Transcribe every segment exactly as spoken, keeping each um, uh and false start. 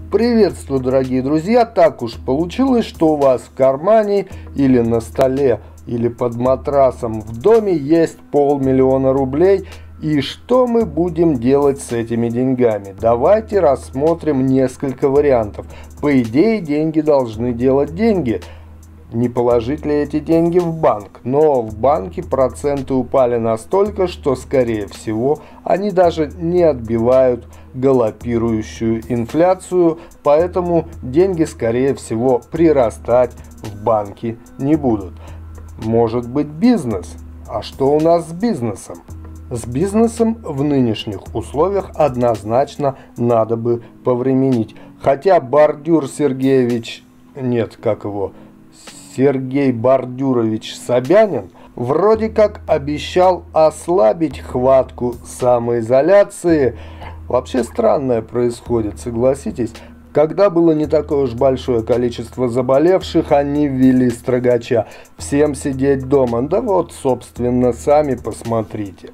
Приветствую, дорогие друзья! Так уж получилось, что у вас в кармане или на столе, или под матрасом в доме есть полмиллиона рублей. И что мы будем делать с этими деньгами? Давайте рассмотрим несколько вариантов. По идее, деньги должны делать деньги. Не положить ли эти деньги в банк? Но в банке проценты упали настолько, что, скорее всего, они даже не отбивают галопирующую инфляцию, поэтому деньги, скорее всего, прирастать в банке не будут. Может быть, бизнес? А что у нас с бизнесом? С бизнесом в нынешних условиях однозначно надо бы повременить. Хотя Бордюр Сергеевич, нет, как его, Сергей Бордюрович Собянин вроде как обещал ослабить хватку самоизоляции. Вообще странное происходит, согласитесь. Когда было не такое уж большое количество заболевших, они ввели строгача. Всем сидеть дома. Да вот, собственно, сами посмотрите.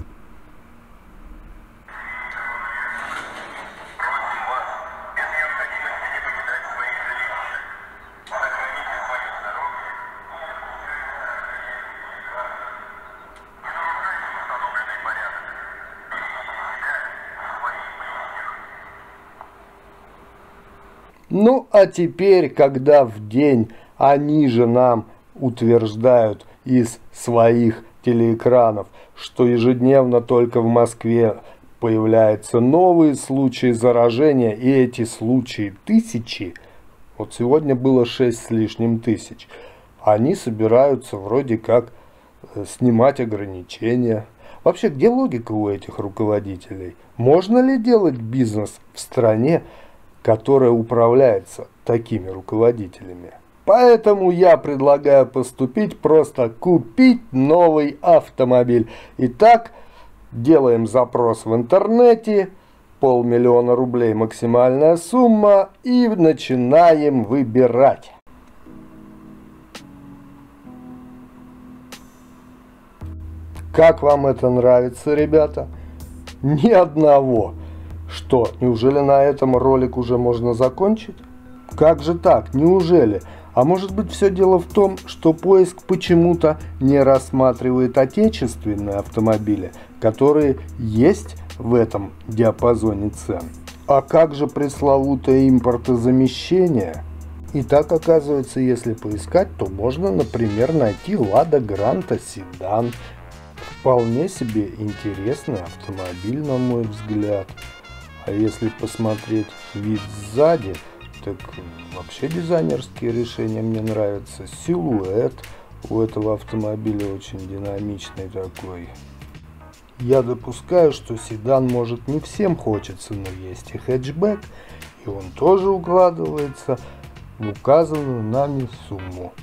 Ну, а теперь, когда в день они же нам утверждают из своих телеэкранов, что ежедневно только в Москве появляются новые случаи заражения, и эти случаи тысячи, вот сегодня было шесть с лишним тысяч, они собираются вроде как снимать ограничения. Вообще, где логика у этих руководителей? Можно ли делать бизнес в стране, которая управляется такими руководителями? Поэтому я предлагаю поступить просто купить новый автомобиль. Итак, делаем запрос в интернете, полмиллиона рублей максимальная сумма, и начинаем выбирать. Как вам это нравится, ребята? Ни одного. Что, неужели на этом ролик уже можно закончить? Как же так? Неужели? А может быть, все дело в том, что поиск почему-то не рассматривает отечественные автомобили, которые есть в этом диапазоне цен? А как же пресловутое импортозамещение? И так, оказывается, если поискать, то можно, например, найти Лада Гранта седан. Вполне себе интересный автомобиль, на мой взгляд. А если посмотреть вид сзади, так вообще дизайнерские решения мне нравятся. Силуэт у этого автомобиля очень динамичный такой. Я допускаю, что седан может не всем хочется, но есть и хэтчбэк, и он тоже укладывается в указанную нами сумму.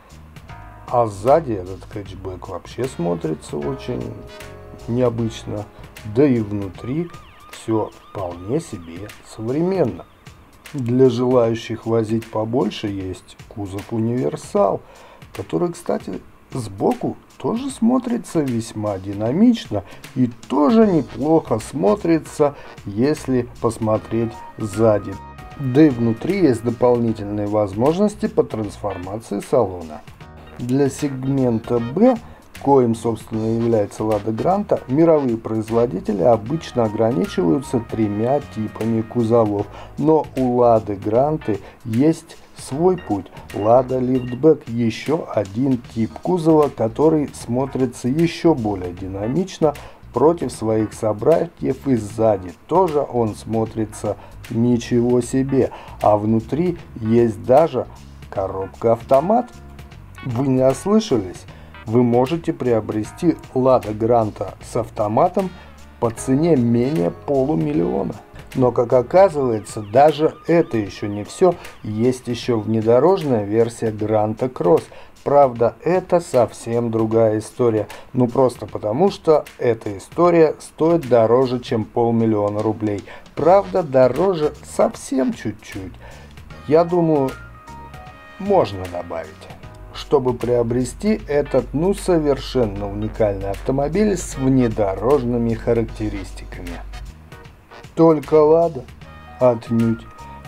А сзади этот хэтчбэк вообще смотрится очень необычно, да и внутри все вполне себе современно. Для желающих возить побольше есть кузов универсал, который, кстати, сбоку тоже смотрится весьма динамично и тоже неплохо смотрится, если посмотреть сзади. Да и внутри есть дополнительные возможности по трансформации салона. Для сегмента Б, коим, собственно, является Лада Гранта, мировые производители обычно ограничиваются тремя типами кузовов. Но у Лады Гранты есть свой путь. Лада Лифтбэк — еще один тип кузова, который смотрится еще более динамично против своих собратьев, и сзади тоже он смотрится ничего себе. А внутри есть даже коробка-автомат. Вы не ослышались? Вы можете приобрести Лада Гранта с автоматом по цене менее полумиллиона. Но, как оказывается, даже это еще не все. Есть еще внедорожная версия Гранта Кросс. Правда, это совсем другая история. Ну, просто потому, что эта история стоит дороже, чем полмиллиона рублей. Правда, дороже совсем чуть-чуть. Я думаю, можно добавить, чтобы приобрести этот, ну, совершенно уникальный автомобиль с внедорожными характеристиками. Только Лада? Отнюдь.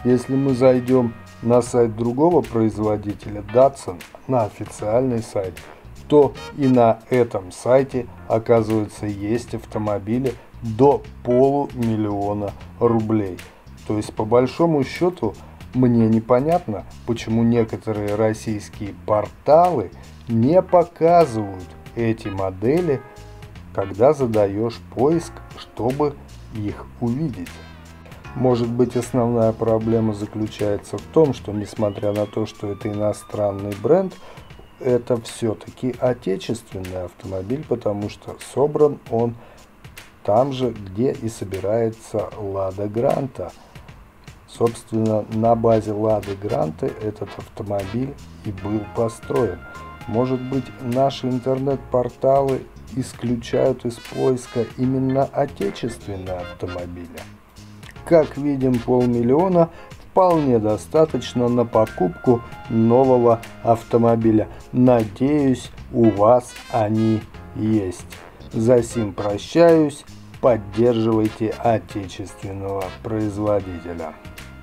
Если мы зайдем на сайт другого производителя, Datsun, на официальный сайт, то и на этом сайте, оказывается, есть автомобили до полумиллиона рублей. То есть, по большому счету, мне непонятно, почему некоторые российские порталы не показывают эти модели, когда задаешь поиск, чтобы их увидеть. Может быть, основная проблема заключается в том, что, несмотря на то, что это иностранный бренд, это все-таки отечественный автомобиль, потому что собран он там же, где и собирается Лада Гранта. Собственно, на базе Лады Гранты этот автомобиль и был построен. Может быть, наши интернет-порталы исключают из поиска именно отечественные автомобили. Как видим, полмиллиона вполне достаточно на покупку нового автомобиля. Надеюсь, у вас они есть. За сим прощаюсь. Поддерживайте отечественного производителя.